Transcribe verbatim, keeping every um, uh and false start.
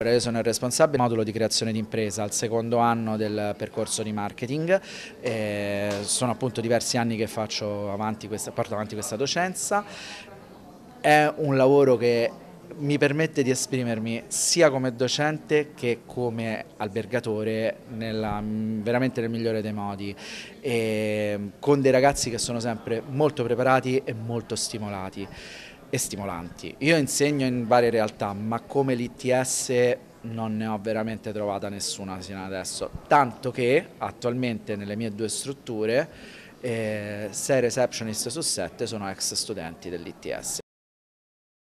Allora, io sono il responsabile del modulo di creazione di impresa al secondo anno del percorso di marketing, e sono appunto diversi anni che faccio avanti questa, porto avanti questa docenza. È un lavoro che mi permette di esprimermi sia come docente che come albergatore nella, veramente nel migliore dei modi, e con dei ragazzi che sono sempre molto preparati e molto stimolati e stimolanti. Io insegno in varie realtà, ma come l'I T S non ne ho veramente trovata nessuna sino adesso, tanto che attualmente nelle mie due strutture eh, sei receptionist su sette sono ex studenti dell'I T S.